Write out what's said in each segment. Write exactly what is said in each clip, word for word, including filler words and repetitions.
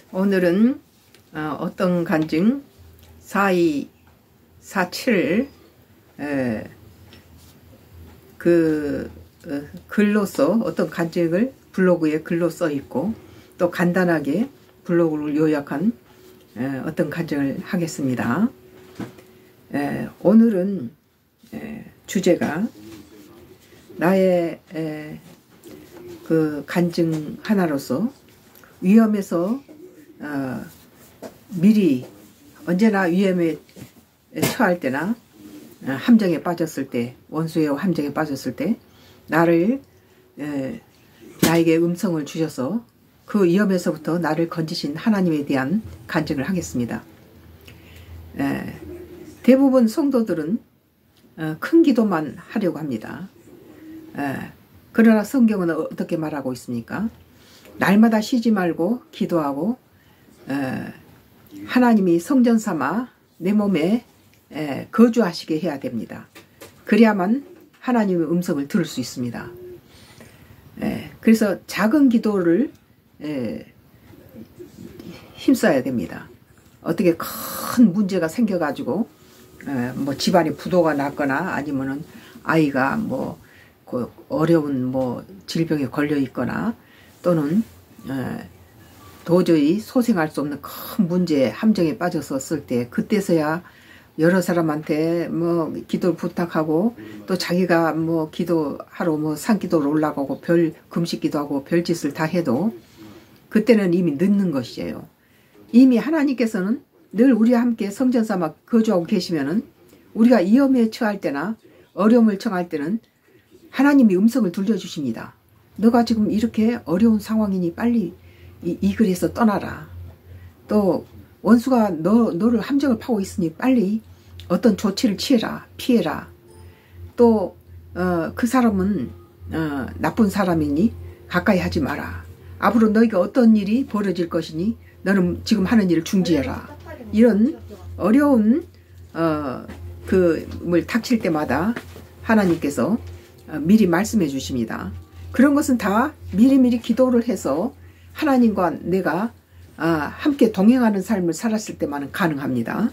오늘은 어, 어떤 간증 사이사칠 에, 그 어, 글로써 어떤 간증을 블로그에 글로 써 있고 또 간단하게 블로그를 요약한 에, 어떤 간증을 하겠습니다. 에, 오늘은 에, 주제가 나의 에, 그 간증 하나로서 위험에서 어, 미리 언제나 위험에 처할 때나 어, 함정에 빠졌을 때, 원수의 함정에 빠졌을 때 나를 에, 나에게 음성을 주셔서 그 위험에서부터 나를 건지신 하나님에 대한 간증을 하겠습니다. 에, 대부분 성도들은 어, 큰 기도만 하려고 합니다. 에, 그러나 성경은 어떻게 말하고 있습니까? 날마다 쉬지 말고 기도하고 에, 하나님이 성전 삼아 내 몸에 에, 거주하시게 해야 됩니다. 그래야만 하나님의 음성을 들을 수 있습니다. 에, 그래서 작은 기도를 에, 힘써야 됩니다. 어떻게 큰 문제가 생겨가지고 에, 뭐 집안에 부도가 났거나 아니면은 아이가 뭐 그 어려운 뭐 질병에 걸려 있거나 또는 에, 도저히 소생할 수 없는 큰 문제 함정에 빠졌었을 때 그때서야 여러 사람한테 뭐 기도를 부탁하고 또 자기가 뭐 기도하러 뭐 산기도로 올라가고 별 금식 기도하고 별짓을 다 해도 그때는 이미 늦는 것이에요. 이미 하나님께서는 늘 우리와 함께 성전 삼아 거주하고 계시면은 우리가 위험에 처할 때나 어려움을 청할 때는 하나님이 음성을 들려주십니다. 너가 지금 이렇게 어려운 상황이니 빨리 이, 이 글에서 떠나라. 또 원수가 너, 너를 함정을 파고 있으니 빨리 어떤 조치를 취해라. 피해라. 또 어, 그 사람은 어, 나쁜 사람이니 가까이 하지 마라. 앞으로 너희가 어떤 일이 벌어질 것이니 너는 지금 하는 일을 중지해라. 이런 어려운 어, 그 뭘 닥칠 때마다 하나님께서 어, 미리 말씀해 주십니다. 그런 것은 다 미리미리 기도를 해서 하나님과 내가 아, 함께 동행하는 삶을 살았을 때만은 가능합니다.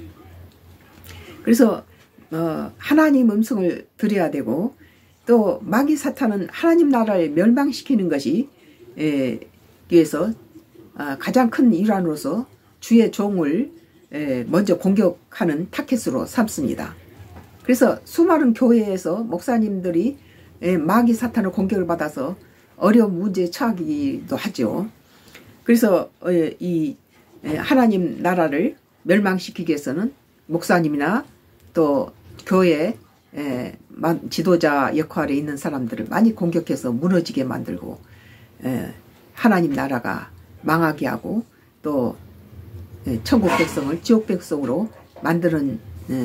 그래서 어, 하나님 음성을 들어야 되고 또 마귀 사탄은 하나님 나라를 멸망시키는 것이 에, 위해서 아, 가장 큰 일환으로서 주의 종을 에, 먼저 공격하는 타켓으로 삼습니다. 그래서 수많은 교회에서 목사님들이 에, 마귀 사탄의 공격을 받아서 어려운 문제에 처하기도 하죠. 그래서 이 하나님 나라를 멸망시키기 위해서는 목사님이나 또 교회 지도자 역할에 있는 사람들을 많이 공격해서 무너지게 만들고 하나님 나라가 망하게 하고 또 천국 백성을 지옥 백성으로 만드는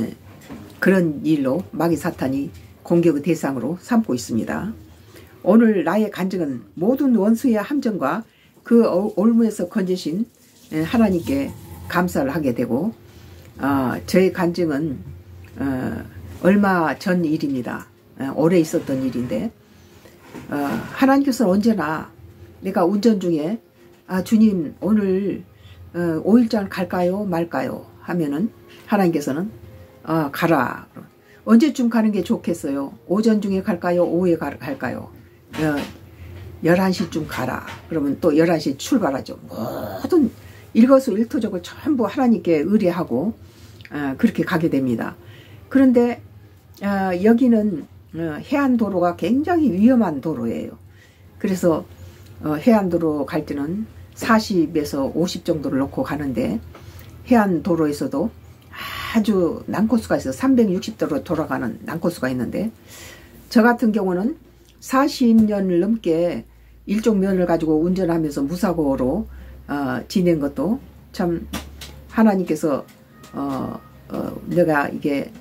그런 일로 마귀 사탄이 공격의 대상으로 삼고 있습니다. 오늘 나의 간증은 모든 원수의 함정과 그 올무에서 건지신 하나님께 감사를 하게 되고 어, 저의 간증은 어, 얼마 전 일입니다. 어, 오래 있었던 일인데 어, 하나님께서는 언제나 내가 운전 중에 아 주님 오늘 어, 오일장 갈까요 말까요 하면은 하나님께서는 어, 가라. 언제쯤 가는 게 좋겠어요? 오전 중에 갈까요? 오후에 가, 갈까요? 어, 열한 시쯤 가라. 그러면 또 열한 시 출발하죠. 모든 일거수일투족을 전부 하나님께 의뢰하고 어, 그렇게 가게 됩니다. 그런데 어, 여기는 어, 해안도로가 굉장히 위험한 도로예요. 그래서 어, 해안도로 갈 때는 사십에서 오십 정도를 놓고 가는데 해안도로에서도 아주 난코수가 있어요. 삼백육십 도로 돌아가는 난코수가 있는데 저 같은 경우는 사십 년을 넘게 일종 면을 가지고 운전하면서 무사고로 어, 지낸 것도 참 하나님께서 어, 어, 내가 이게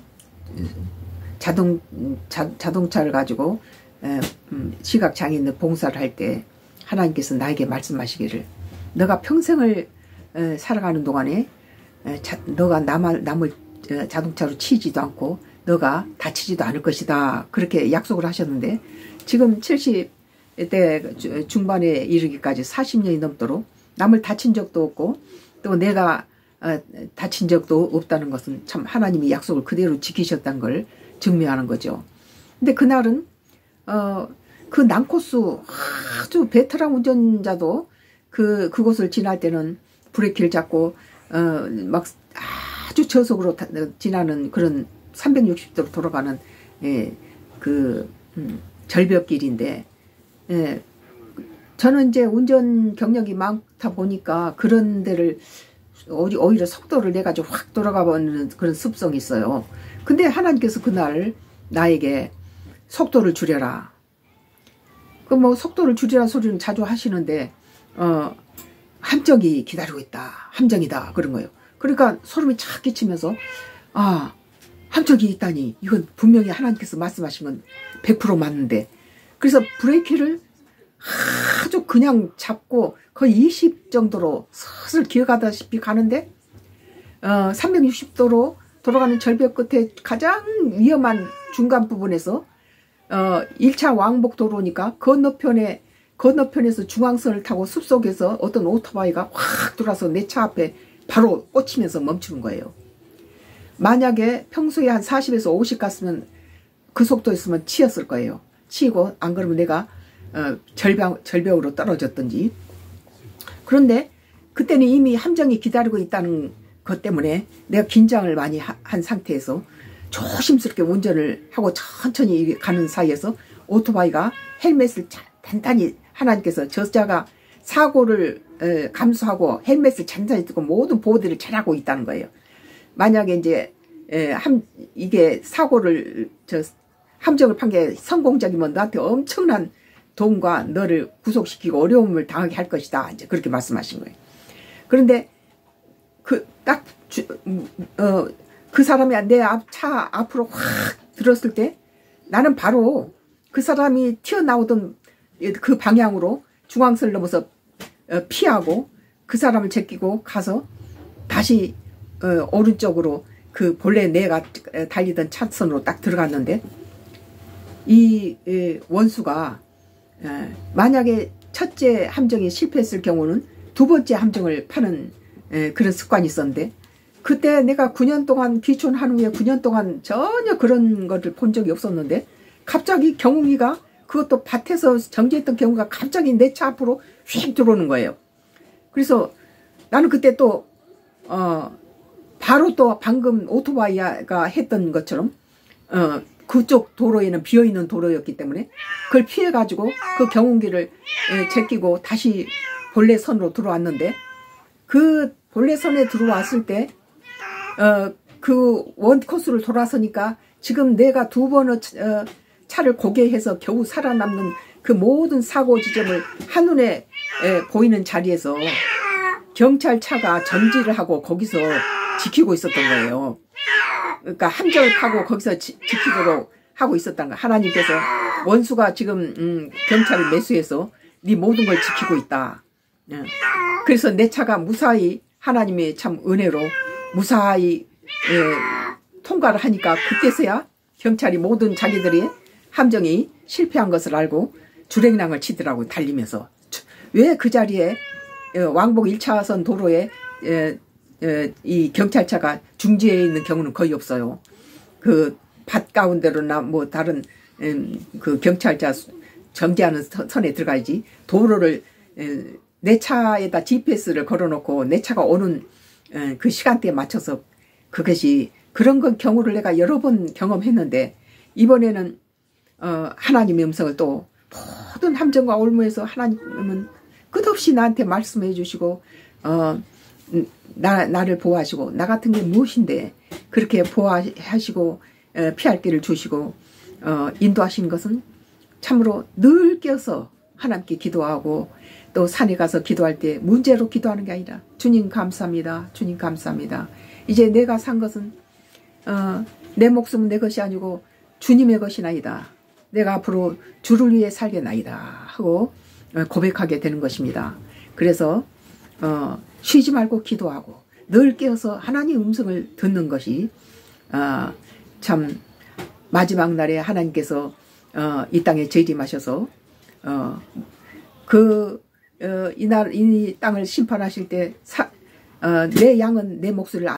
자동 자, 자동차를 가지고 에, 음, 시각장애인들 봉사를 할 때 하나님께서 나에게 말씀하시기를 너가 평생을 에, 살아가는 동안에 에, 자, 너가 남을, 남을 에, 자동차로 치지도 않고 너가 다치지도 않을 것이다 그렇게 약속을 하셨는데 지금 칠십 대 중반에 이르기까지 사십 년이 넘도록 남을 다친 적도 없고 또 내가 어, 다친 적도 없다는 것은 참 하나님이 약속을 그대로 지키셨다는 걸 증명하는 거죠. 근데 그날은 어, 그 난코스 아주 베테랑 운전자도 그 그곳을 지날 때는 브레이크를 잡고 어, 막 아주 저속으로 다, 지나는 그런 삼백육십 도로 돌아가는 예, 그 음, 절벽길인데 예, 저는 이제 운전 경력이 많다 보니까 그런 데를 오히려 속도를 내가지고 확 돌아가 버리는 그런 습성이 있어요. 근데 하나님께서 그날 나에게 속도를 줄여라. 그 뭐 속도를 줄이라는 소리는 자주 하시는데 어 함정이 기다리고 있다. 함정이다. 그런 거예요. 그러니까 소름이 착 끼치면서 아 함정이 있다니 이건 분명히 하나님께서 말씀하신 건 백 퍼센트 맞는데 그래서 브레이크를 아주 그냥 잡고 거의 이십 정도로 슬슬 기어가다시피 가는데 어, 삼백육십 도로 돌아가는 절벽 끝에 가장 위험한 중간 부분에서 어, 일 차 왕복 도로니까 건너편에 건너편에서 중앙선을 타고 숲속에서 어떤 오토바이가 확 돌아서 내 차 앞에 바로 꽂히면서 멈추는 거예요. 만약에 평소에 한 사십에서 오십 갔으면 그 속도였으면 치였을 거예요. 치이고 안 그러면 내가 어, 절벽, 절벽으로 떨어졌든지. 그런데 그때는 이미 함정이 기다리고 있다는 것 때문에 내가 긴장을 많이 하, 한 상태에서 조심스럽게 운전을 하고 천천히 가는 사이에서 오토바이가 헬멧을 단단히 하나님께서 저자가 사고를 에, 감수하고 헬멧을 잔잔히 뜨고 모든 보호들을 잘하고 있다는 거예요. 만약에 이제 에, 함, 이게 사고를 저 함정을 판 게 성공적이면 너한테 엄청난 돈과 너를 구속시키고 어려움을 당하게 할 것이다. 이제 그렇게 말씀하신 거예요. 그런데 그 딱 어, 그 사람이 내 앞 차 앞으로 확 들었을 때 나는 바로 그 사람이 튀어나오던 그 방향으로 중앙선을 넘어서 피하고 그 사람을 제끼고 가서 다시 어, 오른쪽으로 그 본래 내가 달리던 차선으로 딱 들어갔는데 이 에, 원수가 에, 만약에 첫째 함정이 실패했을 경우는 두 번째 함정을 파는 에, 그런 습관이 있었는데 그때 내가 구 년 동안 귀촌한 후에 구 년 동안 전혀 그런 것을 본 적이 없었는데 갑자기 경운기가 그것도 밭에서 정지했던 경우가 갑자기 내 차 앞으로 휙 들어오는 거예요. 그래서 나는 그때 또 어, 바로 또 방금 오토바이가 했던 것처럼 어, 그쪽 도로에는 비어있는 도로였기 때문에 그걸 피해가지고 그 경운기를 제끼고 다시 본래 선으로 들어왔는데 그 본래 선에 들어왔을 때 어, 그 원 코스를 돌아서니까 지금 내가 두 번의 어, 차를 고개해서 겨우 살아남는 그 모든 사고 지점을 한눈에 에, 보이는 자리에서 경찰차가 전지를 하고 거기서 지키고 있었던 거예요. 그러니까 함정을 파고 거기서 지, 지키도록 하고 있었다는 거예요. 하나님께서 원수가 지금 음, 경찰을 매수해서 네 모든 걸 지키고 있다. 예. 그래서 내 차가 무사히 하나님의 참 은혜로 무사히 예, 통과를 하니까 그때서야 경찰이 모든 자기들이 함정이 실패한 것을 알고 주행랑을 치더라고 달리면서. 왜 그 자리에 왕복 일 차선 도로에 예, 예, 이 경찰차가 중지해 있는 경우는 거의 없어요. 그 밭 가운데로나 뭐 다른 음, 그 경찰차 정지하는 선에 들어가야지 도로를 에, 내 차에다 지피에스를 걸어놓고 내 차가 오는 에, 그 시간대에 맞춰서 그것이 그런 건 경우를 내가 여러 번 경험했는데 이번에는 어, 하나님의 음성을 또 모든 함정과 올무에서 하나님은 끝없이 나한테 말씀해 주시고 어, 나, 나를 보호하시고 나 같은 게 무엇인데 그렇게 보호하시고 에, 피할 길을 주시고 어, 인도하시는 것은 참으로 늘 깨어서 하나님께 기도하고 또 산에 가서 기도할 때 문제로 기도하는 게 아니라 주님 감사합니다. 주님 감사합니다. 이제 내가 산 것은 어, 내 목숨은 내 것이 아니고 주님의 것이나이다. 내가 앞으로 주를 위해 살겠나이다 하고 고백하게 되는 것입니다. 그래서 어, 쉬지 말고 기도하고 늘 깨어서 하나님의 음성을 듣는 것이 어, 참 마지막 날에 하나님께서 어, 이 땅에 재림하셔서 어, 그 어, 이날 이 땅을 심판하실 때 사, 어, 내 양은 내 목소리를